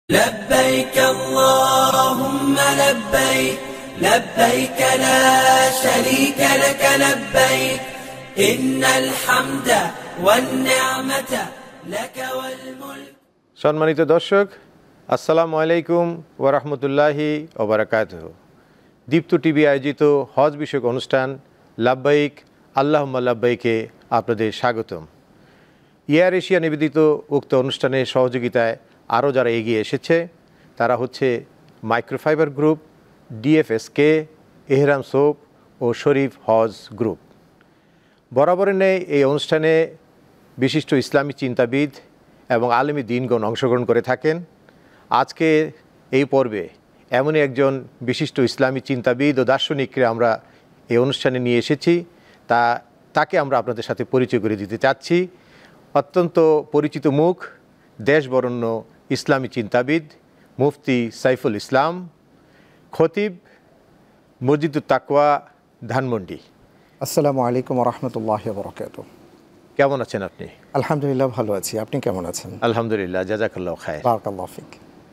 لبيك اللهم لبيك لبيك لا شريك لك لبيك إن الحمد والنعمة لك والملك। সম্মানিত দর্শক, আসসালামু আলাইকুম ওয়া রাহমাতুল্লাহি ওয়া বারাকাতুহু। দীপ্ত টিভি আয়োজিত হজ বিষয়ক অনুষ্ঠান লাব্বাইক আল্লাহুম্মা লাব্বাইকে আপনাদের স্বাগতম। এয়ার এশিয়া নিবেদিত উক্ত অনুষ্ঠানের সহযোগিতায় আরও যারা এগিয়ে এসেছে তারা হচ্ছে মাইক্রোফাইবার গ্রুপ, ডিএফএসকে, এহরাম সোপ ও শরীফ হজ গ্রুপ। বরাবরের ন্যায় এই অনুষ্ঠানে বিশিষ্ট ইসলামী চিন্তাবিদ এবং আলেমী দ্বীনগণ অংশগ্রহণ করে থাকেন। আজকে এই পর্বে এমনই একজন বিশিষ্ট ইসলামী চিন্তাবিদ ও দার্শনিককে আমরা এই অনুষ্ঠানে নিয়ে এসেছি, তাকে আমরা আপনাদের সাথে পরিচয় করে দিতে চাচ্ছি। অত্যন্ত পরিচিত মুখ, দেশ বরেণ্য ইসলামী চিন্তাবিদ মুফতি সাইফুল ইসলাম, খতিব, মসজিদুত তাকওয়া, ধানমন্ডি। আসসালামু আলাইকুম ওয়া রাহমাতুল্লাহি ওয়া বারাকাতুহু। কেমন আছেন আপনি? আলহামদুলিল্লাহ, ভালো আছি। আপনি কেমন আছেন? আলহামদুলিল্লাহ, জাযাকাল্লাহু খায়র। বারাকাল্লাহু ফিক।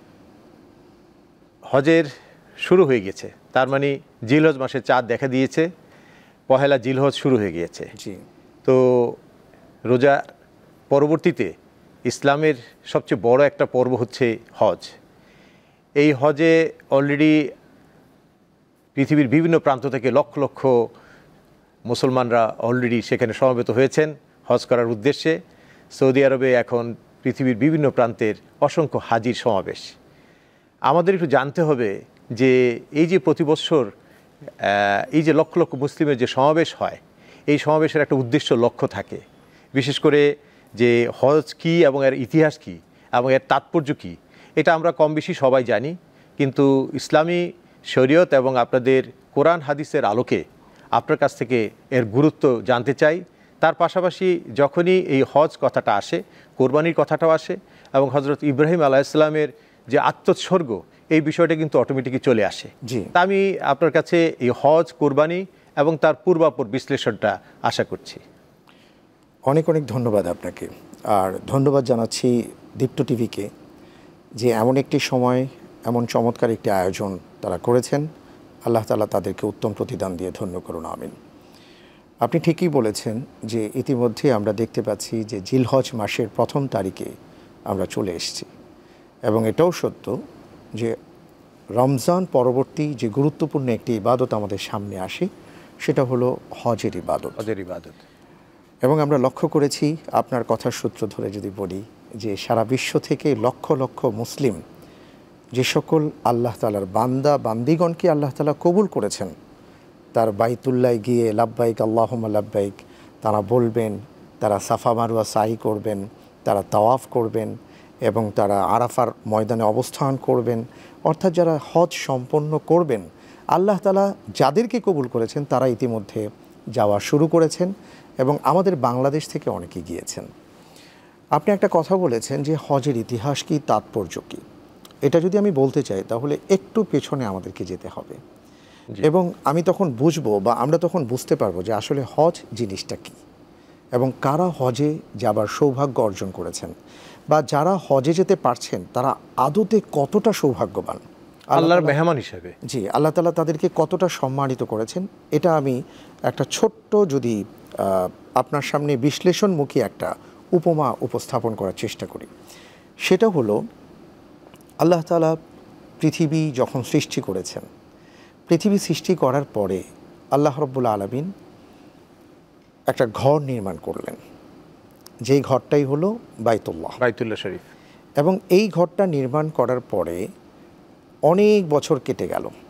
হজের শুরু হয়ে গেছে, তার মানে জিলহজ মাসে চাঁদ দেখা দিয়েছে, পহেলা জিলহজ শুরু হয়ে গিয়েছে। জি। তো রোজা পরবর্তীতে ইসলামের সবচেয়ে বড় একটা পর্ব হচ্ছে হজ। এই হজে অলরেডি পৃথিবীর বিভিন্ন প্রান্ত থেকে লক্ষ লক্ষ মুসলমানরা অলরেডি সেখানে সমবেত হয়েছেন হজ করার উদ্দেশ্যে। সৌদি আরবে এখন পৃথিবীর বিভিন্ন প্রান্তের অসংখ্য হাজির সমাবেশ। আমাদের একটু জানতে হবে যে এই যে প্রতি বৎসর এই যে লক্ষ লক্ষ মুসলিমের যে সমাবেশ হয়, এই সমাবেশের একটা উদ্দেশ্য লক্ষ্য থাকে। বিশেষ করে যে হজ কী এবং এর ইতিহাস কী এবং এর তাৎপর্য কী, এটা আমরা কম বেশি সবাই জানি, কিন্তু ইসলামী শরীয়ত এবং আপনাদের কোরআন হাদিসের আলোকে আপনার কাছ থেকে এর গুরুত্ব জানতে চাই। তার পাশাপাশি যখনই এই হজ কথাটা আসে, কোরবানির কথাটাও আসে এবং হজরত ইব্রাহিম আলাইহিসসালামের যে আত্মোৎসর্গ, এই বিষয়টা কিন্তু অটোমেটিকই চলে আসে। তা আমি আপনার কাছে এই হজ, কোরবানি এবং তার পূর্বাপর বিশ্লেষণটা আশা করছি। অনেক অনেক ধন্যবাদ আপনাকে, আর ধন্যবাদ জানাচ্ছি দীপ্ত টিভিকে যে এমন একটি সময়, এমন চমৎকার একটি আয়োজন তারা করেছেন। আল্লাহ তাআলা তাদেরকে উত্তম প্রতিদান দিয়ে ধন্য করুন, আমিন। আপনি ঠিকই বলেছেন যে ইতিমধ্যে আমরা দেখতে পাচ্ছি যে জিলহজ মাসের প্রথম তারিখে আমরা চলে এসেছি, এবং এটাও সত্য যে রমজান পরবর্তী যে গুরুত্বপূর্ণ একটি ইবাদত আমাদের সামনে আসে, সেটা হলো হজের ইবাদত। এবং আমরা লক্ষ্য করেছি, আপনার কথার সূত্র ধরে যদি বলি, যে সারা বিশ্ব থেকে লক্ষ লক্ষ মুসলিম, যে সকল আল্লাহ তাআলার বান্দা বান্দিগণকে আল্লাহ তাআলা কবুল করেছেন, তার বাইতুল্লাহ গিয়ে লাব্বাইক আল্লাহুম্মা লাব্বাইক তারা বলবেন, তারা সাফা মারওয়া সাই করবেন, তারা তাওয়াফ করবেন এবং তারা আরাফার ময়দানে অবস্থান করবেন। অর্থাৎ যারা হজ সম্পন্ন করবেন, আল্লাহ তাআলা যাদেরকে কবুল করেছেন তারা ইতিমধ্যে যাওয়া শুরু করেছেন এবং আমাদের বাংলাদেশ থেকে অনেকে গিয়েছেন। আপনি একটা কথা বলেছেন যে হজের ইতিহাস কী, তাৎপর্য কী। এটা যদি আমি বলতে চাই তাহলে একটু পেছনে আমাদেরকে যেতে হবে, এবং আমি তখন বুঝবো বা আমরা তখন বুঝতে পারবো যে আসলে হজ জিনিসটা কী এবং কারা হজে যাবার সৌভাগ্য অর্জন করেছেন, বা যারা হজে যেতে পারছেন তারা আদতে কতটা সৌভাগ্যবান আল্লাহর মেহমান হিসেবে। জি, আল্লাহ তাআলা তাদেরকে কতটা সম্মানিত করেছেন। এটা আমি একটা ছোট্ট যদি আপনার সামনে বিশ্লেষণমুখী একটা উপমা উপস্থাপন করার চেষ্টা করি, সেটা হলো আল্লাহ তাআলা পৃথিবী যখন সৃষ্টি করেছেন, পৃথিবী সৃষ্টি করার পরে আল্লাহ রাব্বুল আলামিন একটা ঘর নির্মাণ করলেন, যেই ঘরটাই হলো বাইতুল্লাহ শরীফ। এবং এই ঘরটা নির্মাণ করার পরে অনেক বছর কেটে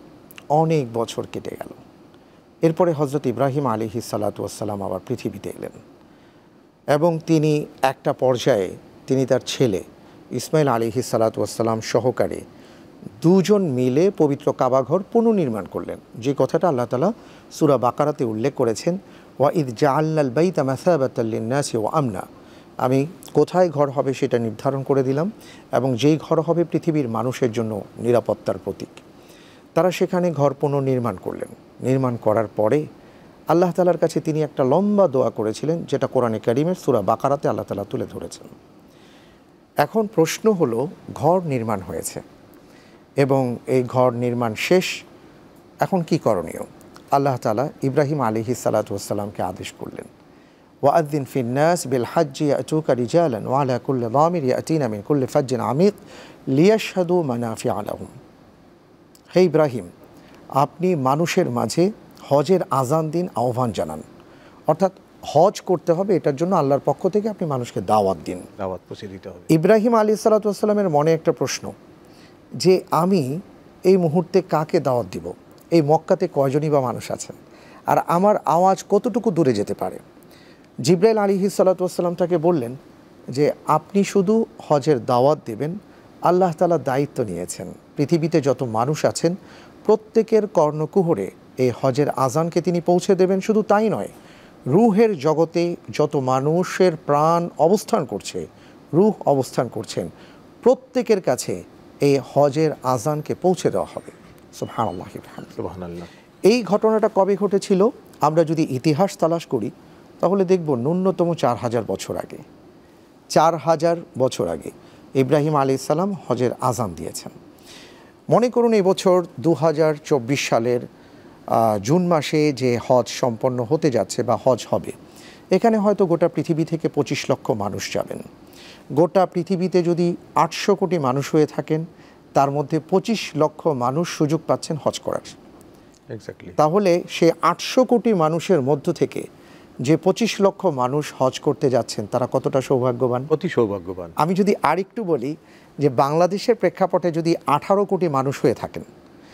গেল। এরপরে হজরত ইব্রাহিম আলাইহিস সালাতু ওয়াস সালাম আবার পৃথিবীতে এলেন, এবং তিনি একটা পর্যায়ে তিনি তার ছেলে ইসমাইল আলাইহিস সালাতু ওয়াস সালাম সহকারে দুজন মিলে পবিত্র কাবাঘর পুনর্নির্মাণ করলেন, যে কথাটা আল্লাহ তাআলা সূরা বাকারাতে উল্লেখ করেছেন, ওয়া ইয জাআলনাল বাইতা মাসাবাতাল লিন-নাসি ওয়া আমনা। আমি কোথায় ঘর হবে সেটা নির্ধারণ করে দিলাম, এবং যেই ঘর হবে পৃথিবীর মানুষের জন্য নিরাপত্তার প্রতীক। তারা সেখানে ঘর পুনর্নির্মাণ করলেন। নির্মাণ করার পরে আল্লাহ তাআলার কাছে তিনি একটা লম্বা দোয়া করেছিলেন, যেটা কোরআনে কারীমের সূরা বাকারাতে আল্লাহ তাআলা তুলে ধরেছেন। এখন প্রশ্ন হলো, ঘর নির্মাণ হয়েছে এবং এই ঘর নির্মাণ শেষ, এখন কি করণীয়? আল্লাহ তাআলা ইব্রাহিম আলাইহিস সালাতু ওয়াস সালামকে আদেশ করলেন, ওয়াআযিন ফিন-নাস বিল হাজ্জি ইয়াতুকা রিজালান ওয়া আলা কুল্লি যামির ইয়াতিনা মিন কুল্লি ফাজ্জিন আমিক লিয়াশহাদু মানাফিআ লাহুম। হে ইব্রাহিম, আপনি মানুষের মাঝে হজের আজান দিন, আহ্বান জানান। অর্থাৎ হজ করতে হবে, এটার জন্য আল্লাহর পক্ষ থেকে আপনি মানুষকে দাওয়াত দিন, দাওয়াত পৌঁছে দিতে হবে। ইব্রাহিম আলাইহিস সালাতু ওয়াস সালামের মনে একটা প্রশ্ন যে আমি এই মুহূর্তে কাকে দাওয়াত দিব? এই মক্কাতে কয়জনই বা মানুষ আছেন, আর আমার আওয়াজ কতটুকু দূরে যেতে পারে? জিবরাইল আলাইহিস সালাতু ওয়াস সালাম তাকে বললেন যে আপনি শুধু হজের দাওয়াত দেবেন, আল্লাহ তাআলা দায়িত্ব নিয়েছেন পৃথিবীতে যত মানুষ আছেন প্রত্যেকের কর্ণকুহরে এই হজের আজানকে তিনি পৌঁছে দেবেন। শুধু তাই নয়, রুহের জগতে যত মানুষের প্রাণ অবস্থান করছে, রুহ অবস্থান করছেন, প্রত্যেকের কাছে এই হজের আজানকে পৌঁছে দেওয়া হবে। সুবহানাল্লাহ। সুবহানাল্লাহ। এই ঘটনাটা কবে ঘটেছিল? আমরা যদি ইতিহাস তালাশ করি তাহলে দেখব ন্যূনতম 4000 বছর আগে, 4000 বছর আগে ইব্রাহিম আলাইহিস সালাম হজের আজান দিয়েছেন। মনে করুন এই বছর 2024 সালের জুন মাসে যে হজ সম্পন্ন হতে যাচ্ছে বা হজ হবে, এখানে হয়তো গোটা পৃথিবী থেকে 25 লক্ষ মানুষ যাবেন। গোটা পৃথিবীতে যদি 800 কোটি মানুষ হয়ে থাকেন, তার মধ্যে 25 লক্ষ মানুষ সুযোগ পাচ্ছেন হজ করার। এক্স্যাক্টলি। তাহলে সে 800 কোটি মানুষের মধ্য থেকে যে 25 লক্ষ মানুষ হজ করতে যাচ্ছেন, তারা কতটা সৌভাগ্যবান? অতি সৌভাগ্যবান। আমি যদি আরেকটু বলি যে বাংলাদেশের প্রেক্ষাপটে যদি 18 কোটি মানুষ হয়ে থাকেন,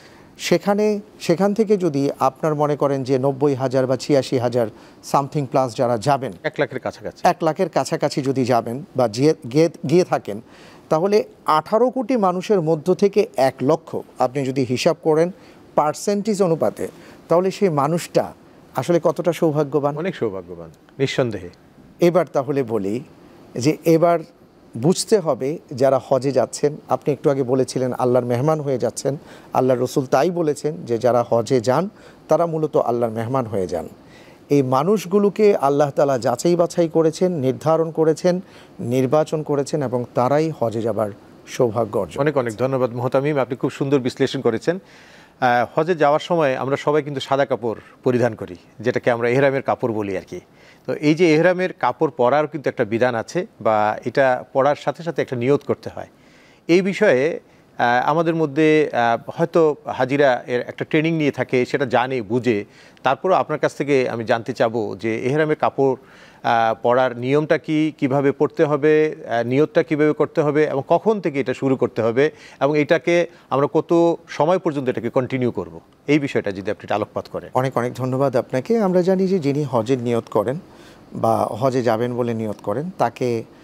সেখান থেকে যদি আপনার মনে করেন যে 90,000 বা 86,000 সামথিং প্লাস যারা যাবেন, 1 লাখের কাছাকাছি, 1 লাখের কাছাকাছি যদি যাবেন বা গিয়ে থাকেন, তাহলে 18 কোটি মানুষের মধ্য থেকে 1 লক্ষ আপনি যদি হিসাব করেন পার্সেন্টেজ অনুপাতে, তাহলে সেই মানুষটা আসলে কতটা সৌভাগ্যবান? অনেক সৌভাগ্যবান, নিঃসন্দেহে। এবার তাহলে বলি যে এবার বুঝতে হবে যারা হজে যাচ্ছেন, আপনি একটু আগে বলেছিলেন আল্লাহর মেহমান হয়ে যাচ্ছেন, আল্লাহর রসুল তাই বলেছেন যে যারা হজে যান তারা মূলত আল্লাহর মেহমান হয়ে যান। এই মানুষগুলোকে আল্লাহ তাআলা যাচাই বাছাই করেছেন, নির্ধারণ করেছেন, নির্বাচন করেছেন এবং তারাই হজে যাবার সৌভাগ্য অর্জন। অনেক অনেক ধন্যবাদ মুহতামিম, আপনি খুব সুন্দর বিশ্লেষণ করেছেন। হজে যাওয়ার সময় আমরা সবাই কিন্তু সাদা কাপড় পরিধান করি, যেটাকে আমরা এহরামের কাপড় বলি আর কি। তো এই যে এহরামের কাপড় পরার কিন্তু একটা বিধান আছে, বা এটা পরার সাথে সাথে একটা নিয়ত করতে হয়। এই বিষয়ে আমাদের মধ্যে হয়তো হাজিরা এর একটা ট্রেনিং নিয়ে থাকে, সেটা জানে বুঝে। তারপরও আপনার কাছ থেকে আমি জানতে চাবো যে এহরামের কাপড় পরার নিয়মটা কি, কিভাবে পড়তে হবে, নিয়তটা কিভাবে করতে হবে এবং কখন থেকে এটা শুরু করতে হবে, এবং এটাকে আমরা কত সময় পর্যন্ত এটাকে কন্টিনিউ করব, এই বিষয়টা যদি আপনি আলোকপাত করেন। অনেক অনেক ধন্যবাদ আপনাকে। আমরা জানি যে যিনি হজের নিয়ত করেন বা হজে যাবেন বলে নিয়ত করেন, তাকে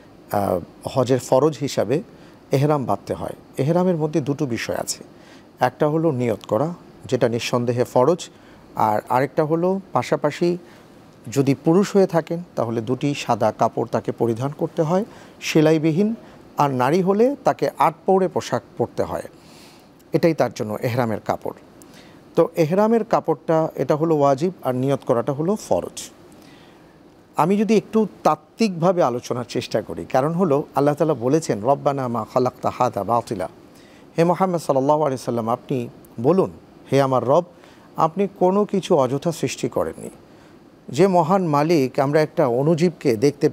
হজের ফরজ হিসাবে এহরাম বাঁধতে হয়। এহরামের মধ্যে দুটো বিষয় আছে, একটা হলো নিয়ত করা, যেটা নিঃসন্দেহে ফরজ, আর আরেকটা হলো পাশাপাশি যদি পুরুষ হয়ে থাকেন তাহলে দুটি সাদা কাপড় তাকে পরিধান করতে হয় সেলাইবিহীন, আর নারী হলে তাকে 8 পৌড়ে পোশাক পরতে হয়। এটাই তার জন্য এহরামের কাপড়। তো এহরামের কাপড়টা এটা হলো ওয়াজিব, আর নিয়ত করাটা হলো ফরজ। আমি যদি একটু তাত্ত্বিকভাবে আলোচনার চেষ্টা করি, কারণ হলো আল্লাহ তাআলা বলেছেন রব্বানা মা খালাকতা হাযা বাতিলা। হে মুহাম্মদ সাল্লাল্লাহু আলাইহি সাল্লাম, আপনি বলুন হে আমার রব, আপনি কোনো কিছু অযথা সৃষ্টি করেননি। যে মহান মালিক, আমরা একটা অণুজীবকে দেখতে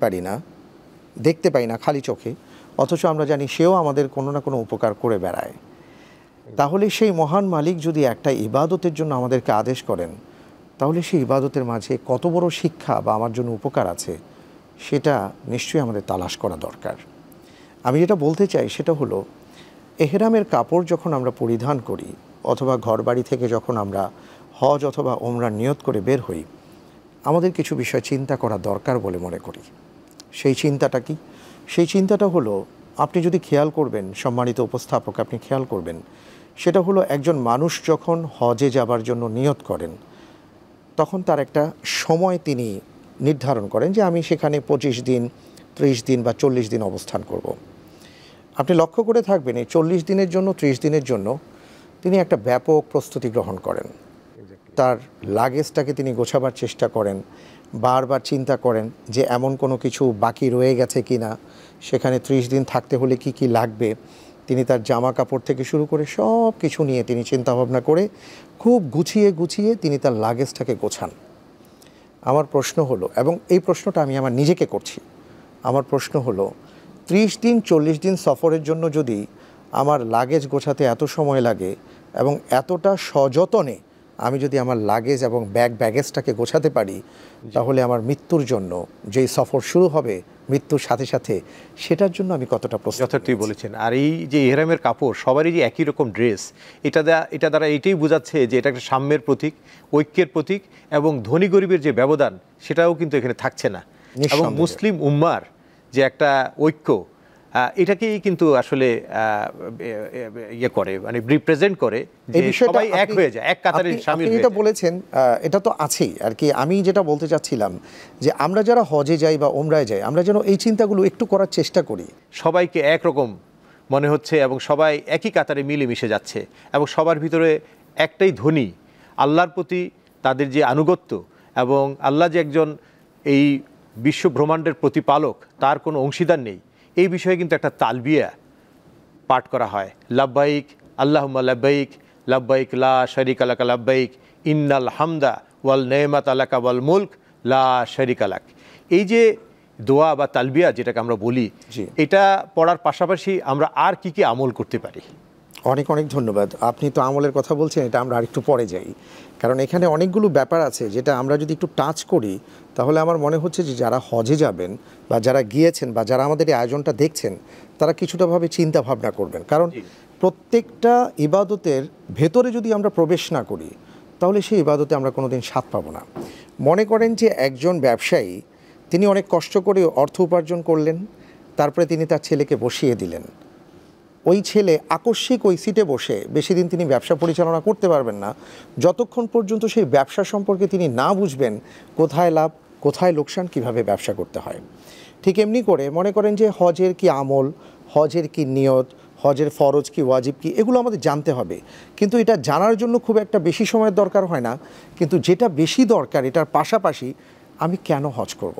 পাই না খালি চোখে, অথচ আমরা জানি সেও আমাদের কোনো না কোনো উপকার করে বেড়ায়। তাহলে সেই মহান মালিক যদি একটা ইবাদতের জন্য আমাদেরকে আদেশ করেন, তাহলে সেই ইবাদতের মাঝে কত বড় শিক্ষা বা আমার জন্য উপকার আছে, সেটা নিশ্চয়ই আমাদের তালাশ করা দরকার। আমি যেটা বলতে চাই সেটা হলো, এহরামের কাপড় যখন আমরা পরিধান করি অথবা ঘরবাড়ি থেকে যখন আমরা হজ অথবা ওমরার নিয়ত করে বের হই, আমাদের কিছু বিষয় চিন্তা করা দরকার বলে মনে করি। সেই চিন্তাটা কি? সেই চিন্তাটা হলো, আপনি যদি খেয়াল করবেন, সম্মানিত উপস্থাপক আপনি খেয়াল করবেন, সেটা হলো একজন মানুষ যখন হজে যাবার জন্য নিয়ত করেন, তখন তার একটা সময় তিনি নির্ধারণ করেন যে আমি সেখানে 25 দিন, 30 দিন বা 40 দিন অবস্থান করব। আপনি লক্ষ্য করে থাকবেন এই 40 দিনের জন্য, 30 দিনের জন্য তিনি একটা ব্যাপক প্রস্তুতি গ্রহণ করেন। তার লাগেজটাকে তিনি গোছাবার চেষ্টা করেন, বারবার চিন্তা করেন যে এমন কোনো কিছু বাকি রয়ে গেছে কি না, সেখানে 30 দিন থাকতে হলে কি কি লাগবে। তিনি তার জামা কাপড় থেকে শুরু করে সব কিছু নিয়ে তিনি চিন্তাভাবনা করে খুব গুছিয়ে গুছিয়ে তিনি তার লাগেজটাকে গোছান। আমার প্রশ্ন হলো, এবং এই প্রশ্নটা আমি আমার নিজেকে করছি, আমার প্রশ্ন হলো 30 দিন 40 দিন সফরের জন্য যদি আমার লাগেজ গোছাতে এত সময় লাগে এবং এতটা সযতনে আমি যদি আমার লাগেজ এবং ব্যাগেজটাকে গোছাতে পারি, তাহলে আমার মৃত্যুর জন্য যেই সফর শুরু হবে মৃত্যুর সাথে সাথে, সেটার জন্য আমি কতটা প্রস্তুত। যথার্থই বলেছেন। আর এই যে ইহরামের কাপড় সবারই যে একই রকম ড্রেস, এটা দ্বারা এটাই বোঝাচ্ছে যে এটা একটা সাম্যের প্রতীক, ঐক্যের প্রতীক, এবং ধনী গরিবের যে ব্যবধান সেটাও কিন্তু এখানে থাকছে না। এবং মুসলিম উম্মার যে একটা ঐক্য, এটাকেই কিন্তু আসলে ইয়ে করে, মানে রিপ্রেজেন্ট করে যে সবাই এক হয়ে যায়, এক কাতারে শামিল হয়ে যায়। এটা বলেছেন, এটা তো আছেই আর কি। আমি যেটা বলতে চাচ্ছিলাম যে আমরা যারা হজে যাই বা ওমরায় যাই, আমরা যেন এই চিন্তাগুলো একটু করার চেষ্টা করি। সবাইকে একরকম মনে হচ্ছে এবং সবাই একই কাতারে মিলেমিশে যাচ্ছে, এবং সবার ভিতরে একটাই ধ্বনি, আল্লাহর প্রতি তাদের যে আনুগত্য, এবং আল্লাহ যে একজন এই বিশ্ব ব্রহ্মাণ্ডের প্রতিপালক, তার কোনো অংশীদার নেই, এই বিষয়ে কিন্তু একটা তালবিয়া পাঠ করা হয়। লাব্বাইক আল্লাহুম্মা লাব্বাইক, লাব্বাইক লা শারিকা লাকা লাব্বাইক, ইন্নাল হামদা ওয়াল নেমাত আলাকা ওয়াল মুলক লা শারিকা লাক। এই যে দোয়া বা তালবিয়া যেটাকে আমরা বলি, এটা পড়ার পাশাপাশি আমরা আর কি কি আমল করতে পারি? অনেক অনেক ধন্যবাদ। আপনি তো আমলের কথা বলছেন, এটা আমরা আরেকটু পরে যাই, কারণ এখানে অনেকগুলো ব্যাপার আছে যেটা আমরা যদি একটু টাচ করি, তাহলে আমার মনে হচ্ছে যে যারা হজে যাবেন বা যারা গিয়েছেন বা যারা আমাদের এই আয়োজনটা দেখছেন, তারা কিছুটাভাবে চিন্তা ভাবনা করবেন। কারণ প্রত্যেকটা ইবাদতের ভেতরে যদি আমরা প্রবেশ না করি, তাহলে সেই ইবাদতে আমরা কোনোদিন স্বাদ পাবো না। মনে করেন যে একজন ব্যবসায়ী, তিনি অনেক কষ্ট করে অর্থ উপার্জন করলেন, তারপরে তিনি তার ছেলেকে বসিয়ে দিলেন। ওই ছেলে আকস্মিক ওই সিটে বসে বেশি দিন তিনি ব্যবসা পরিচালনা করতে পারবেন না, যতক্ষণ পর্যন্ত সেই ব্যবসা সম্পর্কে তিনি না বুঝবেন কোথায় লাভ কোথায় লোকসান, কিভাবে ব্যবসা করতে হয়। ঠিক এমনি করে মনে করেন যে হজের কি আমল, হজের কি নিয়ত, হজের ফরজ কি ওয়াজিব কি, এগুলো আমাদের জানতে হবে। কিন্তু এটা জানার জন্য খুব একটা বেশি সময়ের দরকার হয় না। কিন্তু যেটা বেশি দরকার, এটার পাশাপাশি আমি কেন হজ করব,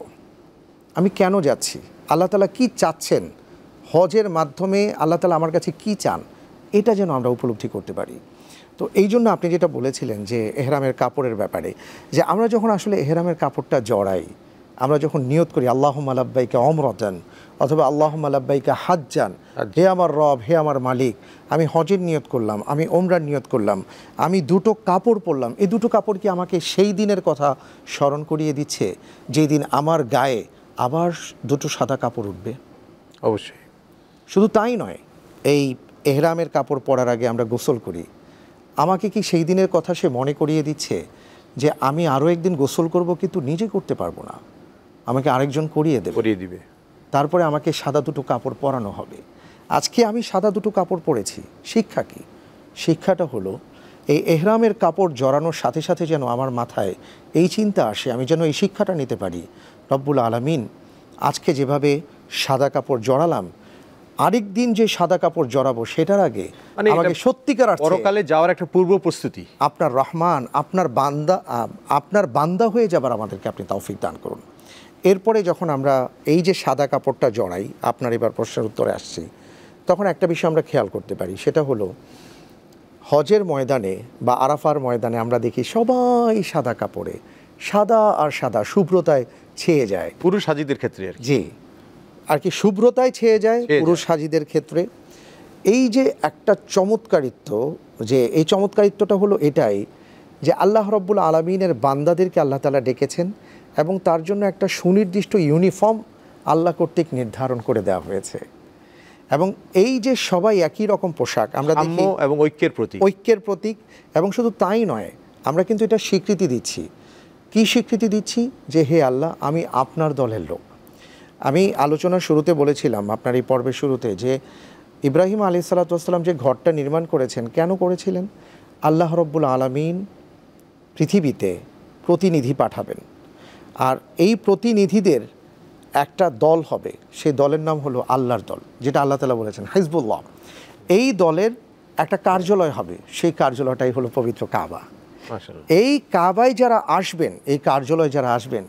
আমি কেন যাচ্ছি, আল্লাহ তাআলা কি চাচ্ছেন, হজের মাধ্যমে আল্লাহ তাআলা আমার কাছে কি চান, এটা যেন আমরা উপলব্ধি করতে পারি। তো এই জন্য আপনি যেটা বলেছিলেন যে এহরামের কাপড়ের ব্যাপারে, যে আমরা যখন আসলে এহরামের কাপড়টা জড়াই, আমরা যখন নিয়ত করি আল্লাহুম্মা লাব্বাইকা উমরাতান অথবা আল্লাহুম্মা লাব্বাইকা হাজ্জান, হে আমার রব, হে আমার মালিক, আমি হজের নিয়ত করলাম, আমি ওমরার নিয়ত করলাম, আমি দুটো কাপড় পরলাম। এই দুটো কাপড় কি আমাকে সেই দিনের কথা স্মরণ করিয়ে দিচ্ছে যেই দিন আমার গায়ে আবার দুটো সাদা কাপড় উঠবে? অবশ্যই। শুধু তাই নয়, এই এহরামের কাপড় পরার আগে আমরা গোসল করি, আমাকে কি সেই দিনের কথা সে মনে করিয়ে দিচ্ছে যে আমি আরও একদিন গোসল করব, কিন্তু নিজে করতে পারবো না, আমাকে আরেকজন করিয়ে দিবে, তারপরে আমাকে সাদা দুটো কাপড় পরানো হবে। আজকে আমি সাদা দুটো কাপড় পরেছি, শিক্ষা কি? শিক্ষাটা হলো এই এহরামের কাপড় জড়ানোর সাথে সাথে যেন আমার মাথায় এই চিন্তা আসে, আমি যেন এই শিক্ষাটা নিতে পারি, রব্বুল আলামিন আজকে যেভাবে সাদা কাপড় জড়ালাম, আরেক দিন যে সাদা কাপড় জড়াবো সেটার আগে আমাকে সত্যিকার অর্থে পরকালে যাওয়ার একটা পূর্ব প্রস্তুতি, আপনার রহমান, আপনার বান্দা হয়ে যাবার আমাদেরকে আপনি তৌফিক দান করুন। এরপরে যখন আমরা এই যে সাদা কাপড়টা জড়াই, আপনার এবার প্রশ্নের উত্তরে আসছি, তখন একটা বিষয় আমরা খেয়াল করতে পারি, সেটা হলো হজের ময়দানে বা আরাফার ময়দানে আমরা দেখি সবাই সাদা কাপড়ে, সাদা আর সাদা, শুভ্রতায় ছেয়ে যায়। পুরুষ হাজিদের ক্ষেত্রে জি, আর কি শুভ্রতায় ছেয়ে যায় পুরুষ হাজিদের ক্ষেত্রে। এই যে একটা চমৎকারিত্ব, যে এই চমৎকারিত্বটা হলো এটাই যে আল্লাহ রাব্বুল আলামিনের বান্দাদেরকে আল্লাহ তাআলা ডেকেছেন এবং তার জন্য একটা সুনির্দিষ্ট ইউনিফর্ম আল্লাহ কর্তৃক নির্ধারণ করে দেওয়া হয়েছে। এবং এই যে সবাই একই রকম পোশাক আমরা দেখি, এবং ঐক্যের প্রতীক। এবং শুধু তাই নয়, আমরা কিন্তু এটা স্বীকৃতি দিচ্ছি। কি স্বীকৃতি দিচ্ছি? যে হে আল্লাহ, আমি আপনার দলের লোক। আমি আলোচনার শুরুতে বলেছিলাম, আপনার এই পর্বের শুরুতে, যে ইব্রাহিম আলাইহিস সালাতু ওয়াস সালাম যে ঘরটা নির্মাণ করেছেন, কেন করেছিলেন? আল্লাহ রাব্বুল আলামিন পৃথিবীতে প্রতিনিধি পাঠাবেন, আর এই প্রতিনিধিদের একটা দল হবে, সেই দলের নাম হলো আল্লাহর দল, যেটা আল্লাহ তাআলা বলেছেন হিজবুল্লাহ। এই দলের একটা কার্যালয় হবে, সেই কার্যালয়টাই হলো পবিত্র কাবা। এই কাবায় যারা আসবেন, এই কার্যালয়ে যারা আসবেন,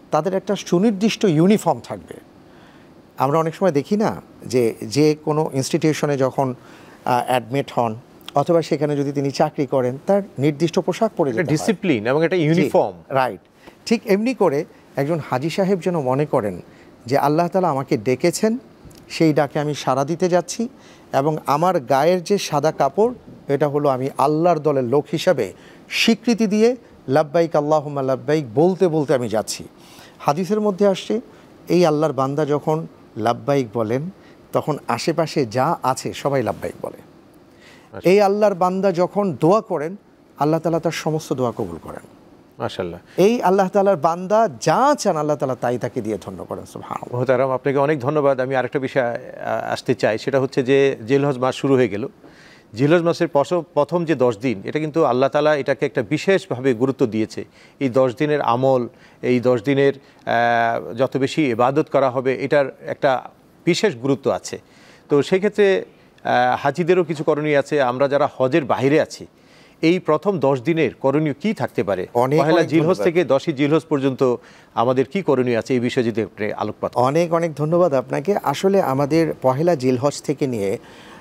তাদের একটা সুনির্দিষ্ট ইউনিফর্ম থাকবে। আমরা অনেক সময় দেখি না যে কোনো ইনস্টিটিউশনে যখন অ্যাডমিট হন অথবা সেখানে যদি তিনি চাকরি করেন, তার নির্দিষ্ট পোশাক পরে যেতে হয়, ডিসিপ্লিন এবং একটা ইউনিফর্ম। রাইট, ঠিক এমনি করে একজন হাজী সাহেব যেন মনে করেন যে আল্লাহ তাআলা আমাকে ডেকেছেন, সেই ডাকে আমি সাড়া দিতে যাচ্ছি, এবং আমার গায়ের যে সাদা কাপড়, এটা হলো আমি আল্লাহর দলের লোক হিসাবে স্বীকৃতি দিয়ে লাব্বাইক আল্লাহুম্মা লাব্বাইক বলতে বলতে আমি যাচ্ছি। হাদিসের মধ্যে আসছে, এই আল্লাহর বান্দা যখন লাব্বাইক বলেন তখন আশেপাশে যা আছে সবাই লাব্বাইক বলে। এই আল্লাহর বান্দা যখন দোয়া করেন, আল্লাহ তাআলা তার সমস্ত দোয়া কবুল করেন। মাশাআল্লাহ। এই আল্লাহ তাআলার বান্দা যা চান আল্লাহ তাআলা তাই তাকে দিয়ে ধন্য করেন। সুবহানাল্লাহ। মোহতারাম, আপনাকে অনেক ধন্যবাদ। আমি আরেকটা বিষয় আসতে চাই, সেটা হচ্ছে যে জিলহজ মাস শুরু হয়ে গেল। জিলহজ মাসের প্রথম যে 10 দিন, এটা কিন্তু আল্লাহ তাআলা এটাকে একটা বিশেষভাবে গুরুত্ব দিয়েছে। এই 10 দিনের আমল, এই 10 দিনের যত বেশি ইবাদত করা হবে, এটার একটা বিশেষ গুরুত্ব আছে। তো সেক্ষেত্রে হাজিদেরও কিছু করণীয় আছে। আমরা যারা হজের বাইরে আছি, এই প্রথম 10 দিনের করণীয় কি থাকতে পারে? পহেলা জিলহজ থেকে 10ই জিলহজ পর্যন্ত আমাদের কি করণীয় আছে, এই বিষয়ে যদি আপনি আলোকপাত। অনেক অনেক ধন্যবাদ আপনাকে। আসলে আমাদের পহেলা জিলহজ থেকে নিয়ে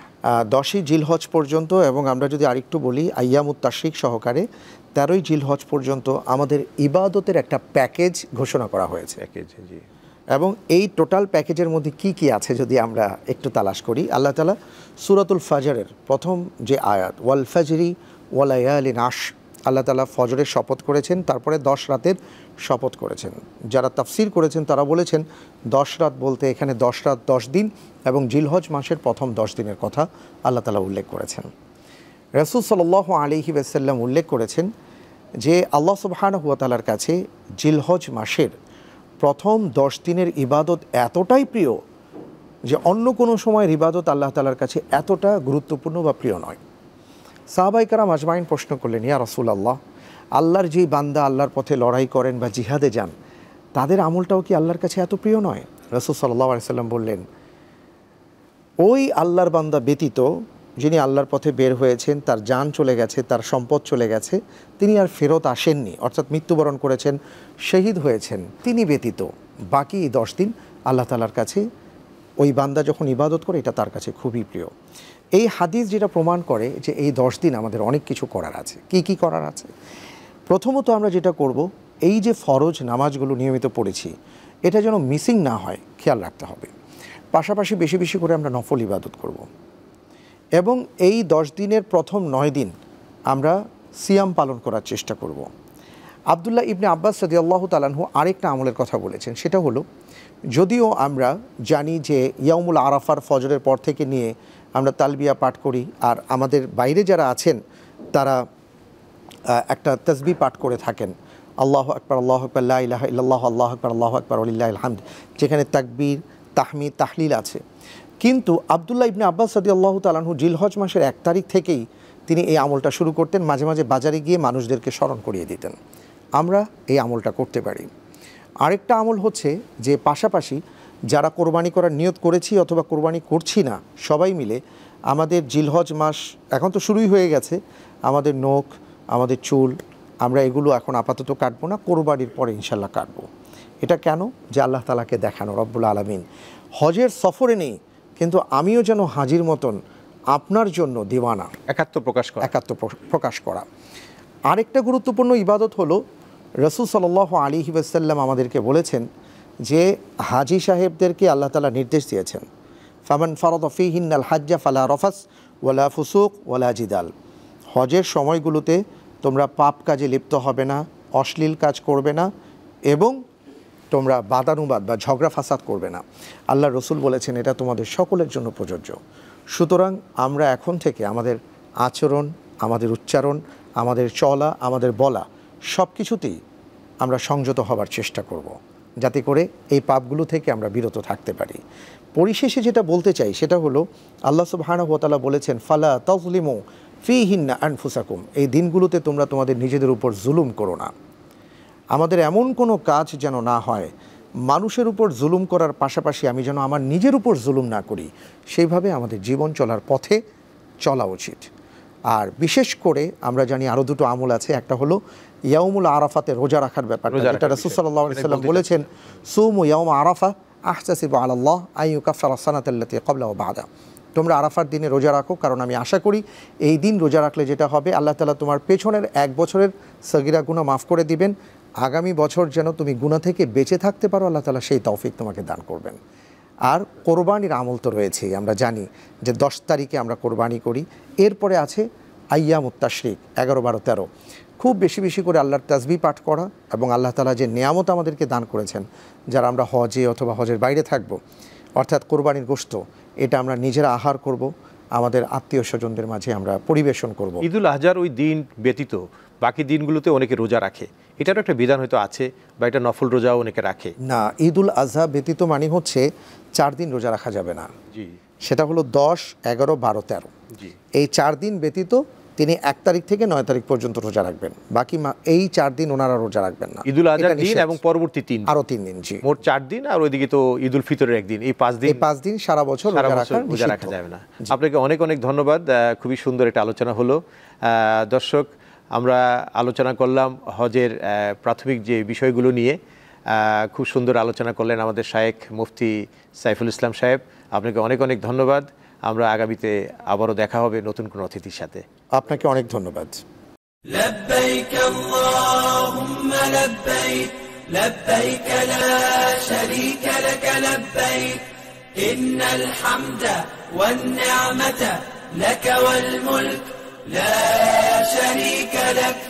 10ই জিলহজ পর্যন্ত, এবং আমরা যদি আরেকটু বলি আইয়ামুত তাশরিক সহকারে 13ই জিলহজ পর্যন্ত আমাদের ইবাদতের একটা প্যাকেজ ঘোষণা করা হয়েছে। জি। এবং এই টোটাল প্যাকেজের মধ্যে কি কি আছে যদি আমরা একটু তালাশ করি, আল্লাহ তাআলা সূরাতুল ফাজরের প্রথম যে আয়াত, ওয়াল ফাজরি ওয়া লায়ালিন আশর, আল্লাহ তাআলা ফজরের শপথ করেছেন, তারপরে 10 রাতের শপথ করেছেন। যারা তাফসীর করেছেন তারা বলেছেন 10 রাত বলতে এখানে 10 রাত 10 দিন এবং জিলহজ মাসের প্রথম 10 দিনের কথা আল্লাহ তাআলা উল্লেখ করেছেন। রাসূল সাল্লাল্লাহু আলাইহি ওয়াসাল্লাম উল্লেখ করেছেন যে আল্লাহ সুবহানাহু ওয়া তাআলার কাছে জিলহজ মাসের প্রথম 10 দিনের ইবাদত এতটাই প্রিয় যে অন্য কোনো সময়ের ইবাদত আল্লাহ তাআলার কাছে এতটা গুরুত্বপূর্ণ বা প্রিয় নয়। সাহাবায়ে কেরাম আজমাইন প্রশ্ন করলেন, ইয়া রাসূলুল্লাহ, আল্লাহর যেই বান্দা আল্লাহর পথে লড়াই করেন বা জিহাদে যান, তাদের আমলটাও কি আল্লাহর কাছে এত প্রিয় নয়? রাসূল সাল্লাল্লাহু আলাইহি সাল্লাম বললেন, ওই আল্লাহর বান্দা ব্যতীত যিনি আল্লাহর পথে বের হয়েছেন, তার জান চলে গেছে, তার সম্পদ চলে গেছে, তিনি আর ফেরত আসেননি, অর্থাৎ মৃত্যুবরণ করেছেন, শহীদ হয়েছেন, তিনি ব্যতীত বাকি 10 দিন আল্লাহ তাআলার কাছে ওই বান্দা যখন ইবাদত করে এটা তার কাছে খুবই প্রিয়। এই হাদিস যেটা প্রমাণ করে যে এই 10 দিন আমাদের অনেক কিছু করার আছে। কি কি করার আছে? প্রথমত আমরা যেটা করব, এই যে ফরজ নামাজগুলো নিয়মিত পড়েছি, এটা যেন মিসিং না হয় খেয়াল রাখতে হবে। পাশাপাশি বেশি বেশি করে আমরা নফল ইবাদত করব, এবং এই 10 দিনের প্রথম 9 দিন আমরা সিয়াম পালন করার চেষ্টা করব। আব্দুল্লাহ ইবনে আব্বাস রাদিয়াল্লাহু তাআলা আনহু আরেকটা আমলের কথা বলেছেন, সেটা হলো, যদিও আমরা জানি যে ইয়াউমুল আরাফার ফজরের পর থেকে নিয়ে আমরা তালবিয়া পাঠ করি, আর আমাদের বাইরে যারা আছেন তারা একটা তাসবিহ পাঠ করে থাকেন, আল্লাহু আকবার আল্লাহু আকবার লা ইলাহা ইল্লাল্লাহ আল্লাহু আকবার আল্লাহু আকবার ওয়ালিল্লাহিল হামদ, যেখানে তাকবীর, তাহমিদ, তাহলিল আছে। কিন্তু আব্দুল্লাহ ইবনে আব্বাস রাদিয়াল্লাহু তাআলা আনহু জিলহজ মাসের 1 তারিখ থেকেই তিনি এই আমলটা শুরু করতেন। মাঝে মাঝে বাজারে গিয়ে মানুষদেরকে স্মরণ করিয়ে দিতেন। আমরা এই আমলটা করতে পারি। আরেকটা আমল হচ্ছে যে পাশাপাশি যারা কোরবানি করার নিয়ত করেছি অথবা কোরবানি করছি না, সবাই মিলে আমাদের জিলহজ মাস এখন তো শুরুই হয়ে গেছে, আমাদের নখ, আমাদের চুল, আমরা এগুলো এখন আপাতত কাটবো না, কোরবানির পরে ইনশাল্লাহ কাটবো। এটা কেন? যে আল্লাহ তাআলাকে দেখানো, রব্বুল আলামিন হজের সফরে নেই, কিন্তু আমিও যেন হাজির মতন আপনার জন্য দিওয়ানা, একাত্ম প্রকাশ করা। আরেকটা গুরুত্বপূর্ণ ইবাদত হলো, রাসূল সাল্লাল্লাহু আলাইহি ওয়াসাল্লাম আমাদেরকে বলেছেন যে হাজি সাহেবদেরকে আল্লাহ তাআলা নির্দেশ দিয়েছেন, ফামান ফারাদা ফীহিন্নাল হাজ্জা ফালা রাফাস ওয়ালা ফুসুক ওয়ালা জিদাল, হজের সময়গুলোতে তোমরা পাপ কাজে লিপ্ত হবে না, অশ্লীল কাজ করবে না, এবং তোমরা বাদানুবাদ বা ঝগড়া ফাসাদ করবে না। আল্লাহ রসুল বলেছেন এটা তোমাদের সকলের জন্য প্রযোজ্য। সুতরাং আমরা এখন থেকে আমাদের আচরণ, আমাদের উচ্চারণ, আমাদের চলা, আমাদের বলা সব কিছুতেই আমরা সংযত হবার চেষ্টা করব, যাতে করে এই পাপগুলো থেকে আমরা বিরত থাকতে পারি। পরিশেষে যেটা বলতে চাই সেটা হলো, আল্লাহ সুবহানাহু ওয়া তাআলা বলেছেন, ফালা তাজলিমু ফীহিন্না আনফুসাকুম, এই দিনগুলোতে তোমরা তোমাদের নিজেদের উপর জুলুম করো না। আমাদের এমন কোনো কাজ যেন না হয়, মানুষের উপর জুলুম করার পাশাপাশি আমি যেন আমার নিজের উপর জুলুম না করি, সেইভাবে আমাদের জীবন চলার পথে চলা উচিত। আর বিশেষ করে আমরা জানি আরও দুটো আমল আছে, একটা হলো ইয়াউমুল আরাফাতে রোজা রাখার ব্যাপার, যেটা রাসূল সাল্লাল্লাহু আলাইহি ওয়াসাল্লাম বলেছেন সুমু ইয়াউম আরাফা আহতাসিবু আলাল্লাহ আইয়ুকাফফিরা সানাতাল্লাতী ক্বাবলা ওয়া বা'দা। তোমরা আরাফার দিনে রোজা রাখো, কারণ আমি আশা করি এই দিন রোজা রাখলে যেটা হবে, আল্লাহ তাআলা তোমার পেছনের 1 বছরের সগীরা গুনাহ মাফ করে দিবেন, আগামী বছর যেন তুমি গুনাহ থেকে বেঁচে থাকতে পারো, আল্লাহ তাআলা সেই তৌফিক তোমাকে দান করবেন। আর কোরবানির আমল তো রয়েছেই, আমরা জানি যে 10 তারিখে আমরা কোরবানি করি। এরপরে আছে আইয়ামুত তাশরিক 11, 12, 13। খুব বেশি বেশি করে আল্লাহর তাসবিহ পাঠ করা এবং আল্লাহ তাআলা যে নিয়ামত আমাদেরকে দান করেছেন, যারা আমরা হজে অথবা হজের বাইরে থাকব, অর্থাৎ কোরবানির গোশত, এটা আমরা নিজেরা আহার করব, আমাদের আত্মীয় স্বজনদের মাঝে আমরা পরিবেশন করব। ঈদুল আজহার ওই দিন ব্যতীত বাকি দিনগুলোতে অনেকে রোজা রাখে, এটারও একটা বিধান হয়তো আছে, বা এটা নফল রোজাও অনেকে রাখে। না, ঈদুল আজহা ব্যতীত মানে হচ্ছে 4 দিন রোজা রাখা যাবে না। জি, সেটা হলো 10, 11, 12, 13। জি, এই 4 দিন ব্যতীত তিনি 1 তারিখ থেকে 9 তারিখ পর্যন্ত রোজা রাখবেন, বাকি এই 4 দিন ওনারা রোজা রাখবেন না। ঈদুল আজহার দিন এবং পরবর্তী 3 আরো 3 দিন, জি, মোট 4 দিন। আর ওইদিকে তো ঈদুল ফিতরের একদিন, এই 5 দিন, এই 5 দিন সারা বছর রোজা রাখা যাবে না। আপনাকে অনেক অনেক ধন্যবাদ, খুবই সুন্দর একটা আলোচনা হলো। দর্শক, আমরা আলোচনা করলাম হজের প্রাথমিক যে বিষয়গুলো নিয়ে, খুব সুন্দর আলোচনা করলেন আমাদের শায়েখ মুফতি সাইফুল ইসলাম সাহেব। আপনাকে অনেক অনেক ধন্যবাদ। আমরা আগামীতে আবারও দেখা হবে নতুন কোনো অতিথির সাথে। আপনাকে অনেক ধন্যবাদ। لبيك اللهم لبيك لبيك لا شريك لك لبيك إن الحمد والنعمة لك والملك لا شريك لك